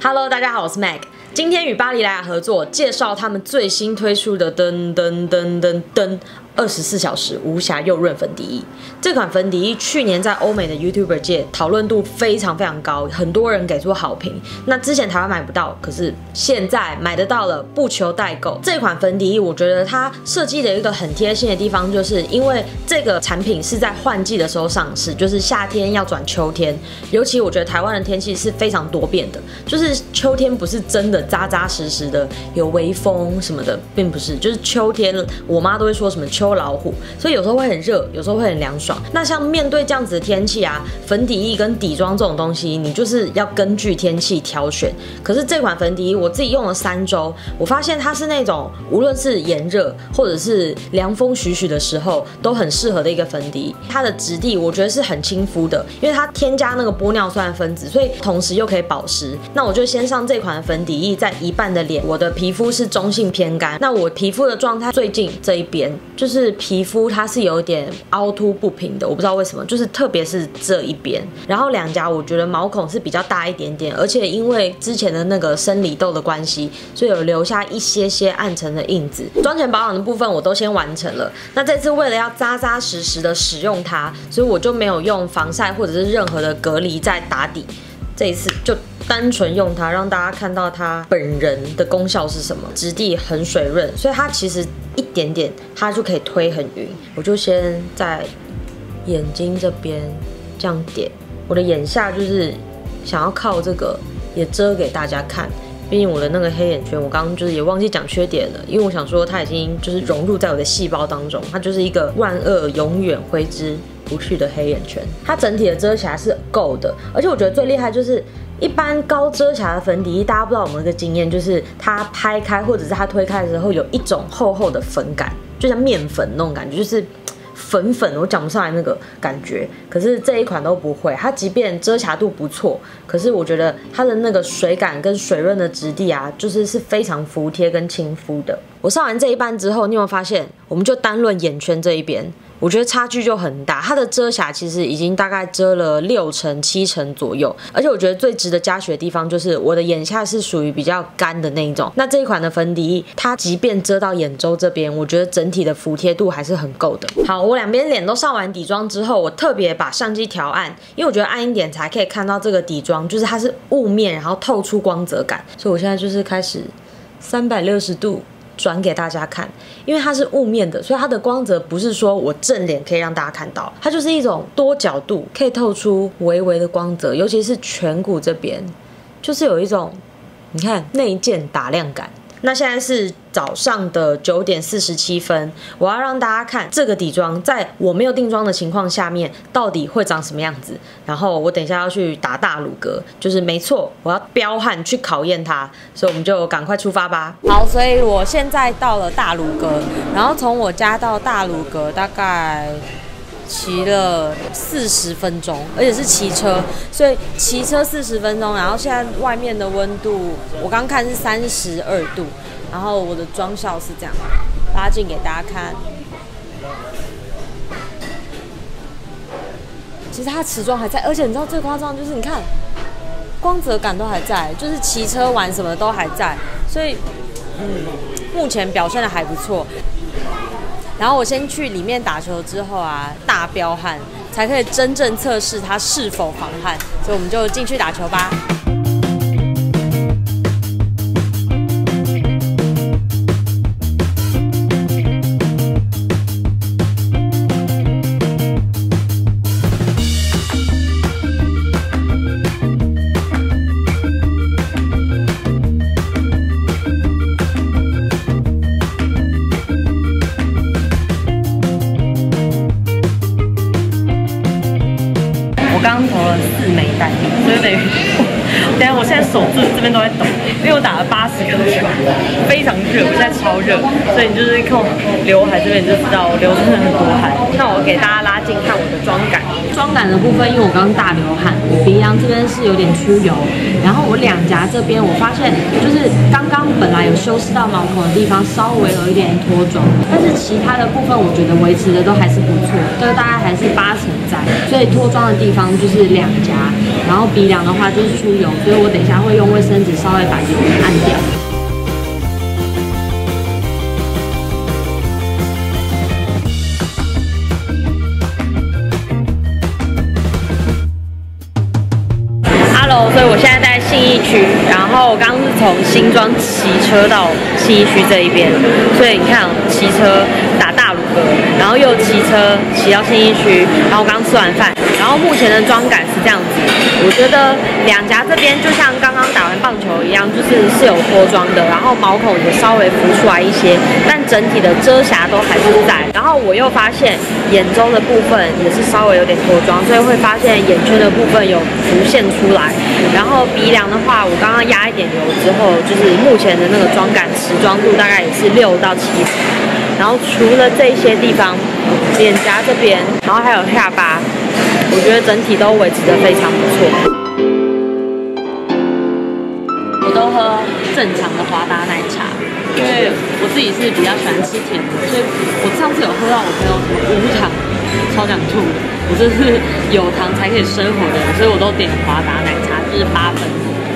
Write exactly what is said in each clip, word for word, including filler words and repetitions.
Hello， 大家好，我是 Meg。今天与巴黎莱雅合作，介绍他们最新推出的噔噔噔噔噔二十四小时无瑕幼润粉底液。这款粉底液去年在欧美的 YouTuber 界讨论度非常非常高，很多人给出好评。那之前台湾买不到，可是现在买得到了，不求代购。这款粉底液，我觉得它设计的一个很贴心的地方，就是因为这个产品是在换季的时候上市，就是夏天要转秋天。尤其我觉得台湾的天气是非常多变的，就是秋天不是真的扎扎实实的有微风什么的，并不是，就是秋天，我妈都会说什么秋老虎，所以有时候会很热，有时候会很凉爽。那像面对这样子的天气啊，粉底液跟底妆这种东西，你就是要根据天气挑选。可是这款粉底液我自己用了三周，我发现它是那种无论是炎热或者是凉风徐徐的时候，都很适合的一个粉底液。它的质地我觉得是很亲肤的，因为它添加那个玻尿酸分子，所以同时又可以保湿。那我就先上这款粉底液在一半的脸，我的皮肤是中性偏干。那我皮肤的状态最近这一边，就是皮肤它是有点凹凸不平的，我不知道为什么，就是特别是这一边。然后两颊我觉得毛孔是比较大一点点，而且因为之前的那个生理痘的关系，所以有留下一些些暗沉的印子。妆前保养的部分我都先完成了。那这次为了要扎扎实实的使用它，所以我就没有用防晒或者是任何的隔离在打底。这一次就单纯用它，让大家看到它本人的功效是什么。质地很水润，所以它其实一点点它就可以推很匀。我就先在眼睛这边这样点，我的眼下就是想要靠这个也遮给大家看。毕竟我的那个黑眼圈，我刚刚就是也忘记讲缺点了，因为我想说它已经就是融入在我的细胞当中，它就是一个万恶永远挥之不去的黑眼圈。它整体的遮瑕是够的，而且我觉得最厉害就是一般高遮瑕的粉底液，大家不知道有没有一个经验，就是它拍开或者是它推开的时候有一种厚厚的粉感，就像面粉那种感觉，就是粉粉，我讲不上来那个感觉。可是这一款都不会，它即便遮瑕度不错，可是我觉得它的那个水感跟水润的质地啊，就是是非常服帖跟亲肤的。我上完这一半之后，你有没有发现，我们就单论眼圈这一边，我觉得差距就很大。它的遮瑕其实已经大概遮了六成七成左右，而且我觉得最值得嘉许的地方就是我的眼下是属于比较干的那一种。那这一款的粉底液，它即便遮到眼周这边，我觉得整体的服帖度还是很够的。好，我两边脸都上完底妆之后，我特别把相机调暗，因为我觉得暗一点才可以看到这个底妆，就是它是雾面，然后透出光泽感。所以我现在就是开始三百六十度。转给大家看，因为它是雾面的，所以它的光泽不是说我正脸可以让大家看到，它就是一种多角度可以透出微微的光泽，尤其是颧骨这边，就是有一种你看内建打亮感。那现在是早上的九点四十七分，我要让大家看这个底妆在我没有定妆的情况下面到底会长什么样子。然后我等一下要去打大鲁阁，就是没错，我要彪悍去考验它，所以我们就赶快出发吧。好，所以我现在到了大鲁阁，然后从我家到大鲁阁大概骑了四十分钟，而且是骑车，所以骑车四十分钟。然后现在外面的温度，我刚看是三十二度，然后我的妆效是这样，拉近给大家看。其实它瓷妆还在，而且你知道最夸张就是你看，光泽感都还在，就是骑车玩什么都还在，所以嗯，目前表现的还不错。然后我先去里面打球之后啊，大飙汗，才可以真正测试它是否防汗，所以我们就进去打球吧。 刚投了四枚单，所以等于等下我现在手这这边都在抖，因为我打了八十颗球，非常热，我现在超热，所以你就是看我刘海这边你就知道我流真的很多汗。那我给大家拉近看我的妆感， 妆感的部分，因为我刚刚大流汗，我鼻梁这边是有点出油，然后我两颊这边我发现就是刚刚本来有修饰到毛孔的地方稍微有一点脱妆，但是其他的部分我觉得维持的都还是不错，就是大概还是八成在，所以脱妆的地方就是两颊，然后鼻梁的话就是出油所以我等一下会用卫生纸稍微把油按掉。Hello， 所以我现在在信义区，然后我刚刚是从新庄骑车到信义区这一边，所以你看，骑车打大鲁阁，然后又骑车骑到信义区，然后我刚吃完饭，然后目前的妆感是这样子。我觉得两颊这边就像刚刚打完棒球一样，就是是有脱妆的，然后毛孔也稍微浮出来一些，但整体的遮瑕都还是在。然后我又发现眼周的部分也是稍微有点脱妆，所以会发现眼圈的部分有浮现出来。然后鼻梁的话，我刚刚压一点油之后，就是目前的那个妆感持妆度大概也是六到七分。然后除了这些地方，脸颊这边，然后还有下巴，我觉得整体都维持得非常不错。我都喝正常的华达奶茶，因为我自己是比较喜欢吃甜的，所以我上次有喝到我朋友什么无糖，超想吐的。我这是有糖才可以生活的人，所以我都点华达奶茶，就是八分。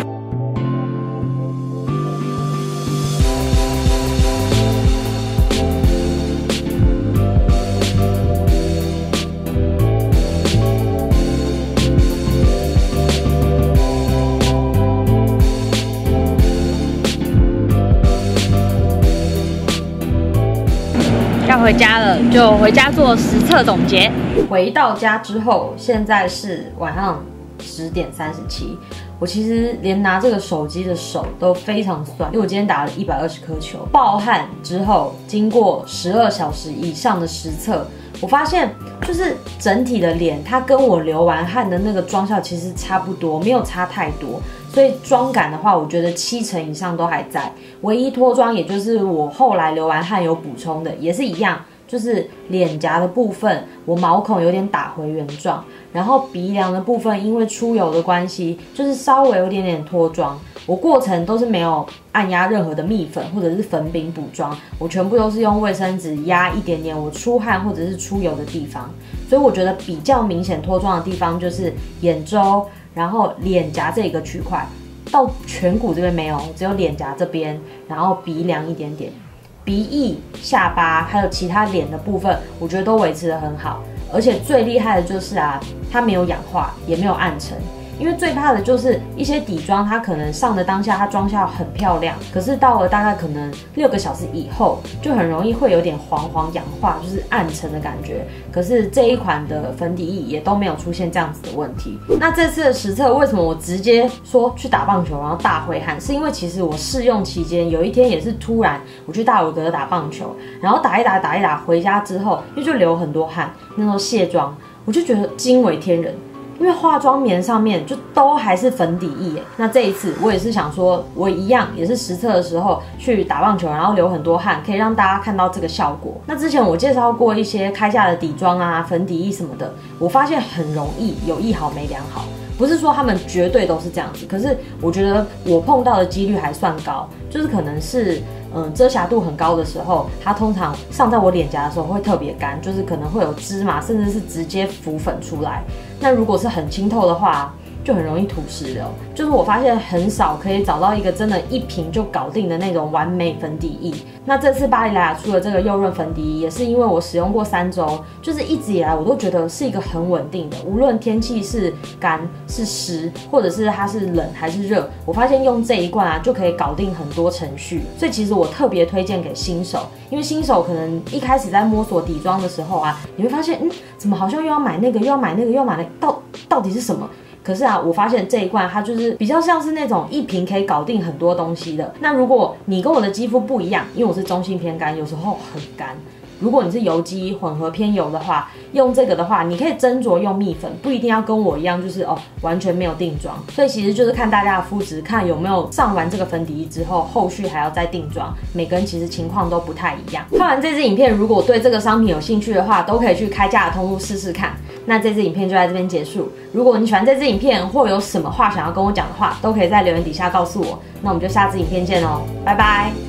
要回家了，就回家做实测总结。回到家之后，现在是晚上十点三十七。我其实连拿这个手机的手都非常酸，因为我今天打了一百二十颗球，暴汗之后，经过十二小时以上的实测，我发现就是整体的脸，它跟我流完汗的那个妆效其实差不多，没有差太多。所以妆感的话，我觉得七成以上都还在。唯一脱妆，也就是我后来流完汗有补充的，也是一样，就是脸颊的部分，我毛孔有点打回原状，然后鼻梁的部分，因为出油的关系，就是稍微有点点脱妆。我过程都是没有按压任何的蜜粉或者是粉饼补妆，我全部都是用卫生纸压一点点我出汗或者是出油的地方。所以我觉得比较明显脱妆的地方就是眼周，然后脸颊这个区块，到颧骨这边没有，只有脸颊这边，然后鼻梁一点点，鼻翼、下巴还有其他脸的部分，我觉得都维持得很好。而且最厉害的就是啊，它没有氧化，也没有暗沉。因为最怕的就是一些底妆，它可能上的当下它妆效很漂亮，可是到了大概可能六个小时以后，就很容易会有点黄黄氧化，就是暗沉的感觉。可是这一款的粉底液也都没有出现这样子的问题。那这次的实测为什么我直接说去打棒球然后大挥汗，是因为其实我试用期间有一天也是突然我去大鲁阁打棒球，然后打一打打一打回家之后，因为就流很多汗，那时候卸妆，我就觉得惊为天人。因为化妆棉上面就都还是粉底液耶。那这一次我也是想说，我一样也是实测的时候去打棒球，然后流很多汗，可以让大家看到这个效果。那之前我介绍过一些开价的底妆啊、粉底液什么的，我发现很容易有一好没两好。不是说他们绝对都是这样子，可是我觉得我碰到的几率还算高，就是可能是嗯遮瑕度很高的时候，它通常上在我脸颊的时候会特别干，就是可能会有芝麻，甚至是直接浮粉出来。那如果是很清透的话，就很容易吐石榴。就是我发现很少可以找到一个真的一瓶就搞定的那种完美粉底液。那这次巴黎莱雅出的这个幼润粉底液，也是因为我使用过三周，就是一直以来我都觉得是一个很稳定的，无论天气是干是湿，或者是它是冷还是热，我发现用这一罐啊就可以搞定很多程序。所以其实我特别推荐给新手，因为新手可能一开始在摸索底妆的时候啊，你会发现，嗯，怎么好像又要买那个，又要买那个，又要买那个，到到底是什么？可是啊，我发现这一罐它就是比较像是那种一瓶可以搞定很多东西的。那如果你跟我的肌肤不一样，因为我是中性偏干，有时候很干。如果你是油肌混合偏油的话，用这个的话，你可以斟酌用蜜粉，不一定要跟我一样，就是哦完全没有定妆。所以其实就是看大家的肤质，看有没有上完这个粉底液之后，后续还要再定妆。每个人其实情况都不太一样。看完这支影片，如果对这个商品有兴趣的话，都可以去开价的通路试试看。那这支影片就在这边结束。如果你喜欢这支影片，或有什么话想要跟我讲的话，都可以在留言底下告诉我。那我们就下支影片见哦，拜拜。